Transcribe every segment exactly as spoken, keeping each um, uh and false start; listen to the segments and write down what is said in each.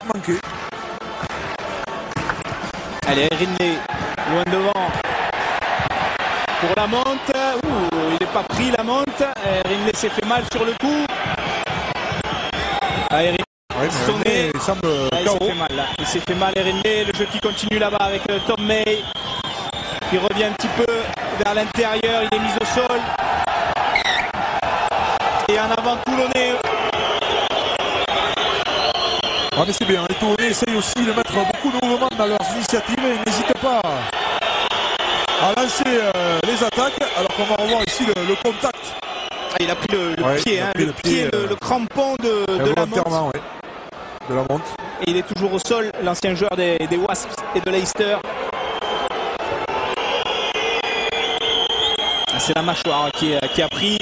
manqué. Allez, Rinley, loin devant. Pour la monte. Ouh, il n'est pas pris la monte. Rinley s'est fait mal sur le coup. Ah, Rinley Ouais, sonné. il semble Ah, il s'est fait mal là. Il s'est fait mal Rinley. Le jeu qui continue là-bas avec euh, Tom May. Qui revient un petit peu vers l'intérieur. Il est mis au sol. Et en avant Toulonnais. Ah mais c'est bien, les Toulonnais essayent aussi de mettre beaucoup de mouvements dans leurs initiatives et n'hésitent pas à lancer euh, les attaques, alors qu'on va revoir ici le, le contact. Ah, il a pris le, le ouais, pied, hein, le, le pied, le, le crampon de, de la monte. Ouais, de la monte. Et il est toujours au sol, l'ancien joueur des, des Wasps et de Leicester. Ah, c'est la mâchoire qui, qui a pris.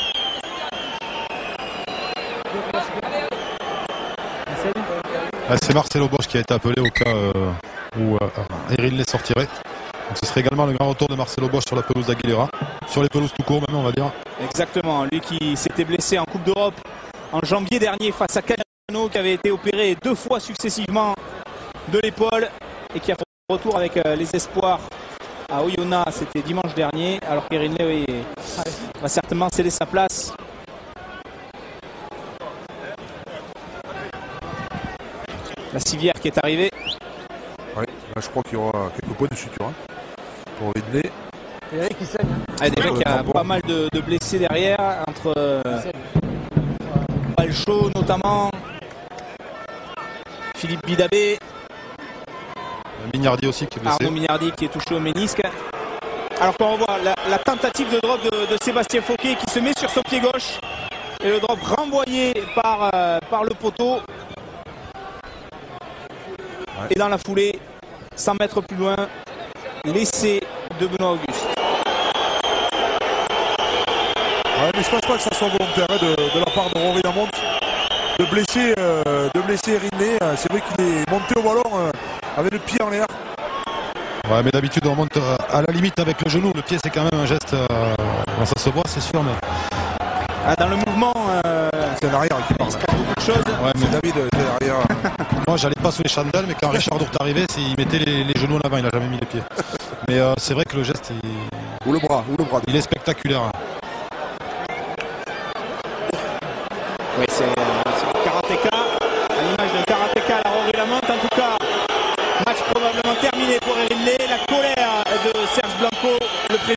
Ah, c'est Marcelo Bosch qui a été appelé au cas euh, où euh, Rinley sortirait. Donc ce serait également le grand retour de Marcelo Bosch sur la pelouse d'Aguilera, sur les pelouses tout court même on va dire. Exactement, lui qui s'était blessé en Coupe d'Europe en janvier dernier face à Cano, qui avait été opéré deux fois successivement de l'épaule et qui a fait un retour avec euh, les espoirs à Oyonnax, c'était dimanche dernier, alors qu'Rinley oui, va certainement céder sa place. La civière qui est arrivée. Ouais, là je crois qu'il y aura quelques points de suture hein, pour Rinley. Il y a qui saigne. Ah, déjà qu'il y a pas mal de, de blessés derrière, entre euh, Balcho notamment, Philippe Bidabé, Mignardi aussi qui est blessé. Arnaud Mignardi qui est touché au ménisque. Alors qu'on revoit la, la tentative de drop de, de Sébastien Fauquet qui se met sur son pied gauche et le drop renvoyé par, euh, par le poteau. Ouais. Et dans la foulée, cent mètres plus loin, l'essai de Benoît Auguste. Ouais, mais je pense pas que ça soit volontaire hein, de, de la part de Rory Lamonte de blesser, euh, de blesser Rinley. C'est vrai qu'il est monté au ballon euh, avec le pied en l'air. Ouais, mais d'habitude on monte à la limite avec le genou. Le pied c'est quand même un geste. Euh, bon, ça se voit, c'est sûr, mais. Ah, dans le mouvement, euh, c'est l'arrière qui parle. Il se passe beaucoup de choses. Ouais, mais David était derrière. Moi, j'allais pas sous les chandelles, mais quand Richard Dourte arrivait, il mettait les, les genoux en avant, il a jamais mis les pieds. Mais euh, c'est vrai que le geste, il... ou le bras, ou le bras. Il est spectaculaire. Hein. Oui, c'est un karatéka, à l'image d'un karatéka à la Rory Lamonte. En tout cas, match probablement terminé pour Rinley. La colère de Serge Blanco, le président.